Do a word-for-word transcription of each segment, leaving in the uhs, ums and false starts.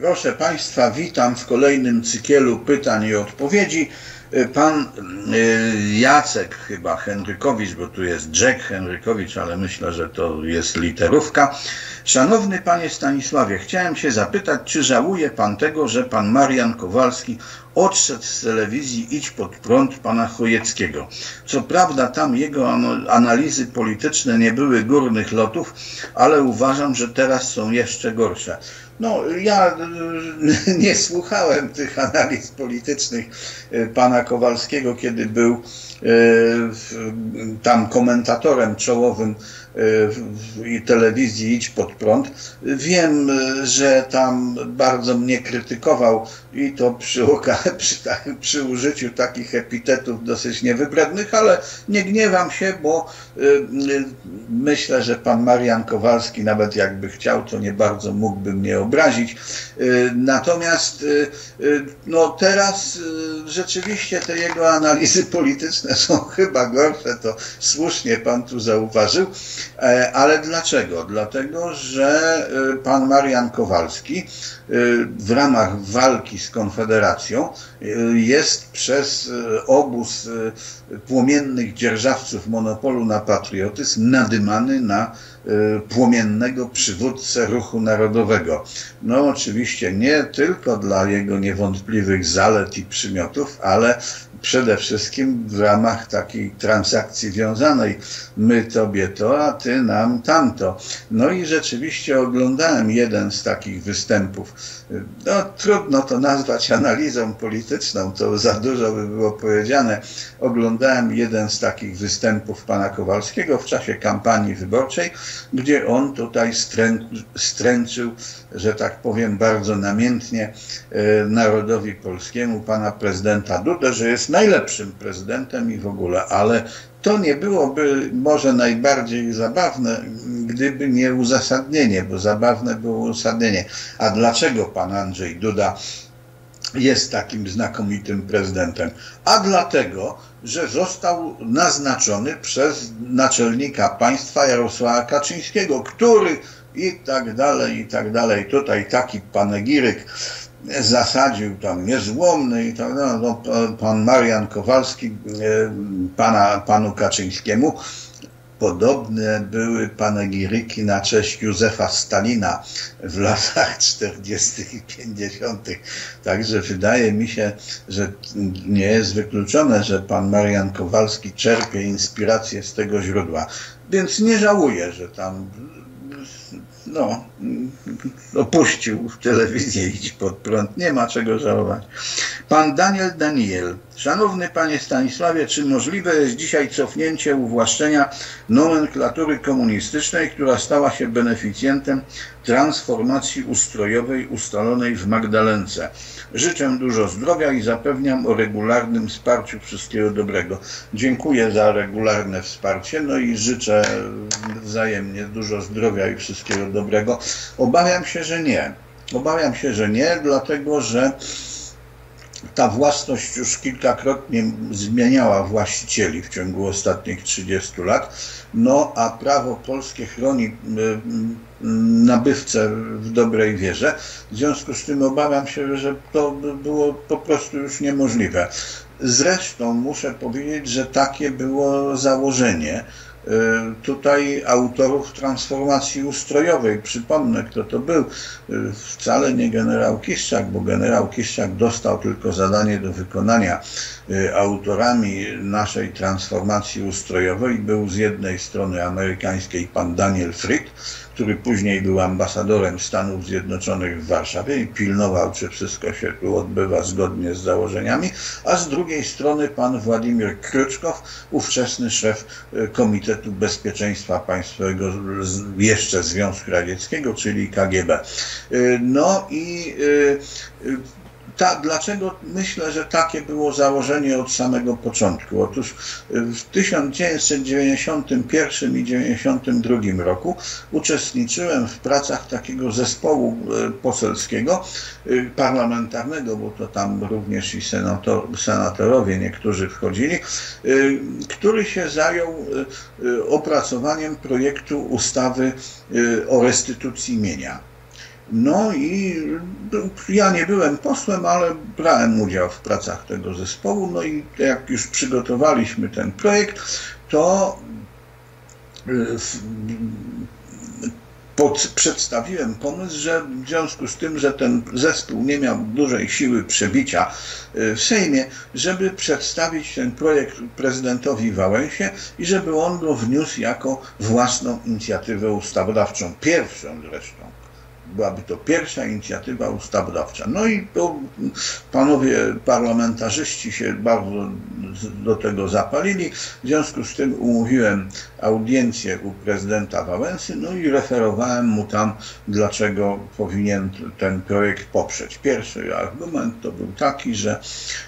Proszę Państwa, witam w kolejnym cykielu pytań i odpowiedzi. Pan Jacek chyba Henrykowicz, bo tu jest Jack Henrykowicz, ale myślę, że to jest literówka. Szanowny Panie Stanisławie, chciałem się zapytać, czy żałuje Pan tego, że Pan Marian Kowalski odszedł z telewizji Idź Pod Prąd Pana Chojeckiego. Co prawda tam jego analizy polityczne nie były górnych lotów, ale uważam, że teraz są jeszcze gorsze. No, ja nie słuchałem tych analiz politycznych pana Kowalskiego, kiedy był tam komentatorem czołowym i telewizji Idź Pod Prąd. Wiem, że tam bardzo mnie krytykował i to przy, przy, przy użyciu takich epitetów dosyć niewybrednych, ale nie gniewam się, bo myślę, że pan Marian Kowalski, nawet jakby chciał, to nie bardzo mógłby mnie obrazić. Natomiast no teraz rzeczywiście te jego analizy polityczne są chyba gorsze, to słusznie pan tu zauważył. Ale dlaczego? Dlatego, że pan Marian Kowalski w ramach walki z Konfederacją jest przez obóz płomiennych dzierżawców monopolu na patriotyzm nadymany na płomiennego przywódcę ruchu narodowego. No oczywiście nie tylko dla jego niewątpliwych zalet i przymiotów, ale przede wszystkim w ramach takiej transakcji wiązanej. My tobie to, a ty nam tamto. No i rzeczywiście oglądałem jeden z takich występów. No trudno to nazwać analizą polityczną, to za dużo by było powiedziane. Oglądałem jeden z takich występów pana Kowalskiego w czasie kampanii wyborczej, gdzie on tutaj strę, stręczył, że tak powiem bardzo namiętnie, narodowi polskiemu, pana prezydenta Dudę, że jest najlepszym prezydentem i w ogóle, ale to nie byłoby może najbardziej zabawne, gdyby nie uzasadnienie, bo zabawne było uzasadnienie. A dlaczego pan Andrzej Duda jest takim znakomitym prezydentem? A dlatego, że został naznaczony przez naczelnika państwa Jarosława Kaczyńskiego, który i tak dalej, i tak dalej. Tutaj taki panegiryk zasadził tam niezłomny i tak dalej. No, pan Marian Kowalski pana, panu Kaczyńskiemu. Podobne były panegiryki na cześć Józefa Stalina w latach czterdziestych i pięćdziesiątych. Także wydaje mi się, że nie jest wykluczone, że pan Marian Kowalski czerpie inspirację z tego źródła. Więc nie żałuję, że tam no, opuścił telewizję Idź Pod Prąd. Nie ma czego żałować. Pan Daniel Daniel. Szanowny Panie Stanisławie, czy możliwe jest dzisiaj cofnięcie uwłaszczenia nomenklatury komunistycznej, która stała się beneficjentem transformacji ustrojowej ustalonej w Magdalence? Życzę dużo zdrowia i zapewniam o regularnym wsparciu. Wszystkiego dobrego. Dziękuję za regularne wsparcie, no i życzę wzajemnie dużo zdrowia i wszystkiego dobrego. Obawiam się, że nie. Obawiam się, że nie, dlatego że ta własność już kilkakrotnie zmieniała właścicieli w ciągu ostatnich trzydziestu lat, no a prawo polskie chroni nabywcę w dobrej wierze. W związku z tym obawiam się, że to było po prostu już niemożliwe. Zresztą muszę powiedzieć, że takie było założenie tutaj autorów transformacji ustrojowej. Przypomnę, kto to był. Wcale nie generał Kiszczak, bo generał Kiszczak dostał tylko zadanie do wykonania. Autorami naszej transformacji ustrojowej był z jednej strony amerykańskiej pan Daniel Fried, który później był ambasadorem Stanów Zjednoczonych w Warszawie i pilnował, czy wszystko się tu odbywa zgodnie z założeniami, a z drugiej strony pan Władimir Kruczkow, ówczesny szef Komitetu Bezpieczeństwa Państwowego jeszcze Związku Radzieckiego, czyli K G B. No i Ta, dlaczego myślę, że takie było założenie od samego początku? Otóż w tysiąc dziewięćset dziewięćdziesiątym pierwszym i dziewięćdziesiątym drugim roku uczestniczyłem w pracach takiego zespołu poselskiego, parlamentarnego, bo to tam również i senator, senatorowie niektórzy wchodzili, który się zajął opracowaniem projektu ustawy o restytucji mienia. No i ja nie byłem posłem, ale brałem udział w pracach tego zespołu. No i jak już przygotowaliśmy ten projekt, to Pod, przedstawiłem pomysł, że w związku z tym, że ten zespół nie miał dużej siły przebicia w Sejmie, żeby przedstawić ten projekt prezydentowi Wałęsie i żeby on go wniósł jako własną inicjatywę ustawodawczą, pierwszą zresztą. Byłaby to pierwsza inicjatywa ustawodawcza. No i to panowie parlamentarzyści się bardzo do tego zapalili. W związku z tym umówiłem audiencję u prezydenta Wałęsy, no i referowałem mu tam, dlaczego powinien ten projekt poprzeć. Pierwszy argument to był taki, że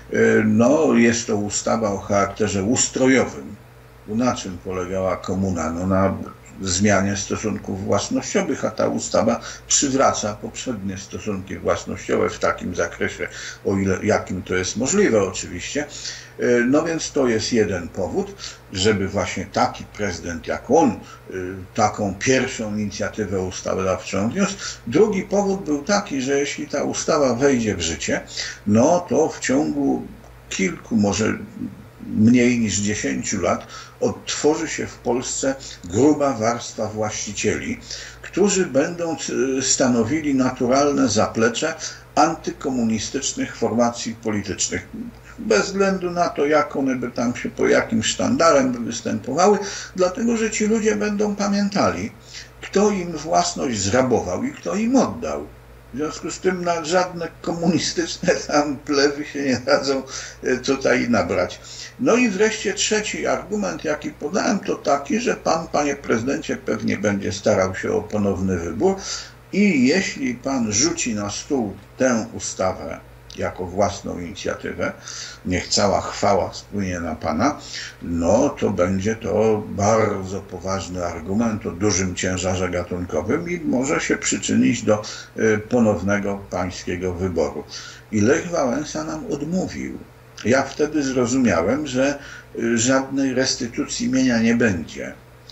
no, jest to ustawa o charakterze ustrojowym. Na czym polegała komuna? No, na zmianie stosunków własnościowych, a ta ustawa przywraca poprzednie stosunki własnościowe w takim zakresie, o ile jakim to jest możliwe oczywiście. No więc to jest jeden powód, żeby właśnie taki prezydent jak on taką pierwszą inicjatywę ustawodawczą wniósł. Drugi powód był taki, że jeśli ta ustawa wejdzie w życie, no to w ciągu kilku, może mniej niż dziesięciu lat odtworzy się w Polsce gruba warstwa właścicieli, którzy będą stanowili naturalne zaplecze antykomunistycznych formacji politycznych. Bez względu na to, jak one by tam się, po jakim sztandarem by występowały, dlatego że ci ludzie będą pamiętali, kto im własność zrabował i kto im oddał. W związku z tym na żadne komunistyczne tam plewy się nie dadzą tutaj nabrać. No i wreszcie trzeci argument, jaki podałem, to taki, że pan, panie prezydencie, pewnie będzie starał się o ponowny wybór i jeśli pan rzuci na stół tę ustawę jako własną inicjatywę, niech cała chwała spłynie na pana, no to będzie to bardzo poważny argument o dużym ciężarze gatunkowym i może się przyczynić do ponownego pańskiego wyboru. I Lech Wałęsa nam odmówił. Ja wtedy zrozumiałem, że żadnej restytucji mienia nie będzie,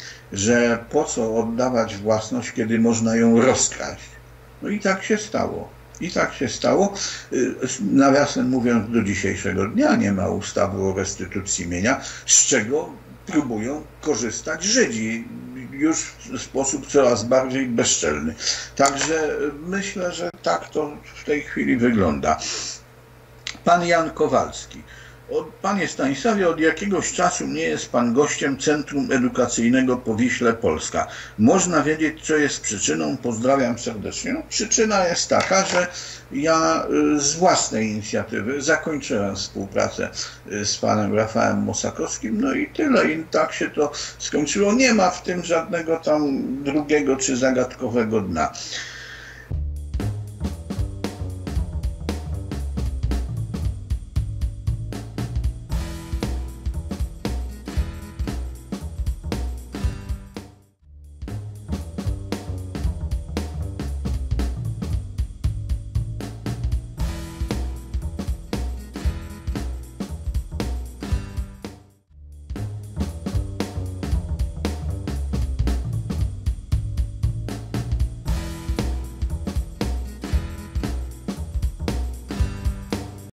że po co oddawać własność, kiedy można ją rozkraść. No i tak się stało. I tak się stało. Nawiasem mówiąc, do dzisiejszego dnia nie ma ustawy o restytucji mienia, z czego próbują korzystać Żydzi już w sposób coraz bardziej bezczelny. Także myślę, że tak to w tej chwili wygląda. Pan Jan Kowalski. Panie Stanisławie, od jakiegoś czasu nie jest pan gościem Centrum Edukacyjnego Powiśle Polska. Można wiedzieć, co jest przyczyną? Pozdrawiam serdecznie. No, przyczyna jest taka, że ja z własnej inicjatywy zakończyłem współpracę z panem Rafałem Mosakowskim, no i tyle. I tak się to skończyło. Nie ma w tym żadnego tam drugiego czy zagadkowego dna.